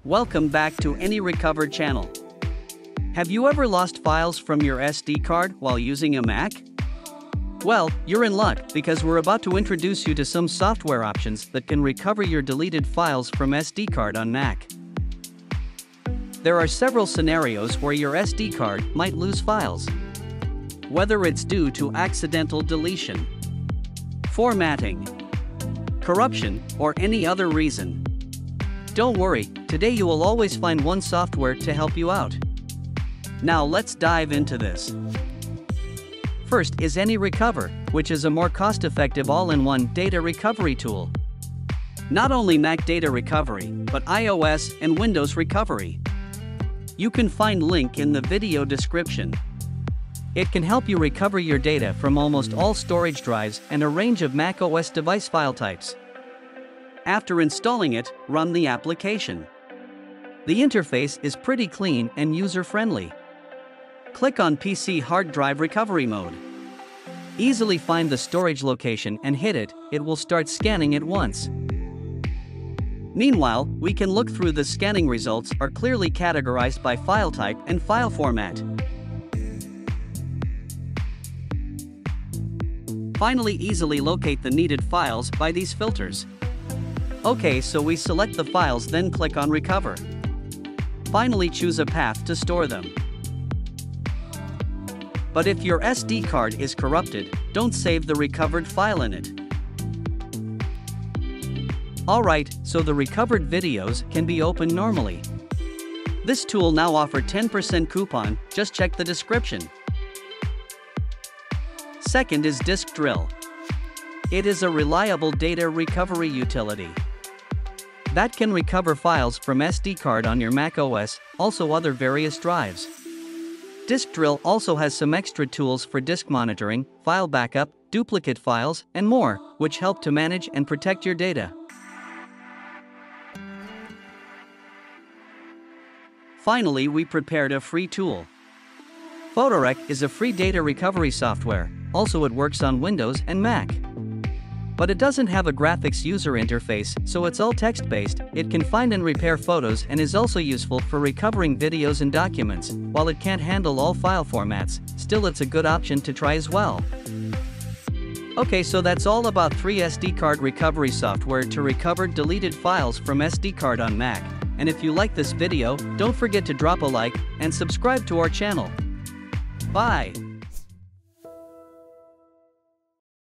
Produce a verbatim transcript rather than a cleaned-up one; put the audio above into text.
Welcome back to AnyRecover channel. Have you ever lost files from your S D card while using a Mac? Well, you're in luck because we're about to introduce you to some software options that can recover your deleted files from S D card on Mac. There are several scenarios where your S D card might lose files. Whether it's due to accidental deletion, formatting, corruption, or any other reason. Don't worry, today you will always find one software to help you out. Now let's dive into this. First is AnyRecover, which is a more cost-effective all-in-one data recovery tool. Not only Mac data recovery, but iOS and Windows recovery. You can find link in the video description. It can help you recover your data from almost all storage drives and a range of macOS device file types. After installing it, run the application. The interface is pretty clean and user-friendly. Click on P C hard drive recovery mode. Easily find the storage location and hit it, it will start scanning at once. Meanwhile, we can look through the scanning results are clearly categorized by file type and file format. Finally, easily locate the needed files by these filters. Okay, so we select the files, then click on Recover. Finally, choose a path to store them. But if your S D card is corrupted, don't save the recovered file in it. Alright, so the recovered videos can be opened normally. This tool now offers ten percent coupon, just check the description. Second is Disk Drill. It is a reliable data recovery utility that can recover files from S D card on your macOS, also other various drives. Disk Drill also has some extra tools for disk monitoring, file backup, duplicate files, and more, which help to manage and protect your data. Finally, we prepared a free tool. PhotoRec is a free data recovery software, also it works on Windows and Mac. But it doesn't have a graphics user interface, so it's all text-based. It can find and repair photos and is also useful for recovering videos and documents. While it can't handle all file formats, still it's a good option to try as well. Okay, so that's all about three S D card recovery software to recover deleted files from S D card on Mac. And if you like this video, don't forget to drop a like and subscribe to our channel. Bye!